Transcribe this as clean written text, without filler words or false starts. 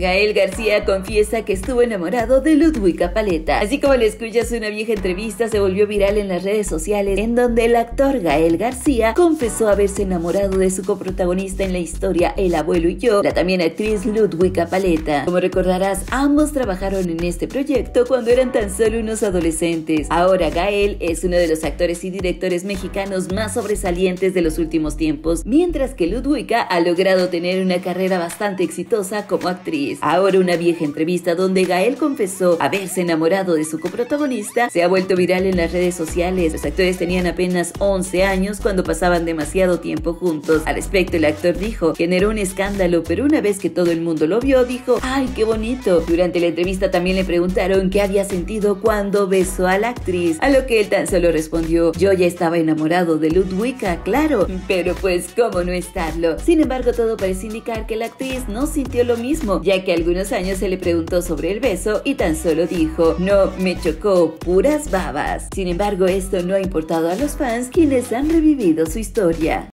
Gael García confiesa que estuvo enamorado de Ludwika Paleta. Así como le escuchas, una vieja entrevista se volvió viral en las redes sociales, en donde el actor Gael García confesó haberse enamorado de su coprotagonista en la historia El abuelo y yo, la también actriz Ludwika Paleta. Como recordarás, ambos trabajaron en este proyecto cuando eran tan solo unos adolescentes. Ahora Gael es uno de los actores y directores mexicanos más sobresalientes de los últimos tiempos, mientras que Ludwika ha logrado tener una carrera bastante exitosa como actriz. Ahora una vieja entrevista donde Gael confesó haberse enamorado de su coprotagonista se ha vuelto viral en las redes sociales. Los actores tenían apenas 11 años cuando pasaban demasiado tiempo juntos. Al respecto, el actor dijo: generó un escándalo, pero una vez que todo el mundo lo vio, dijo: ¡ay, qué bonito! Durante la entrevista también le preguntaron qué había sentido cuando besó a la actriz, a lo que él tan solo respondió: yo ya estaba enamorado de Ludwika, claro, pero pues cómo no estarlo. Sin embargo, todo parece indicar que la actriz no sintió lo mismo, ya que algunos años se le preguntó sobre el beso y tan solo dijo: no, me chocó, puras babas. Sin embargo, esto no ha importado a los fans, quienes han revivido su historia.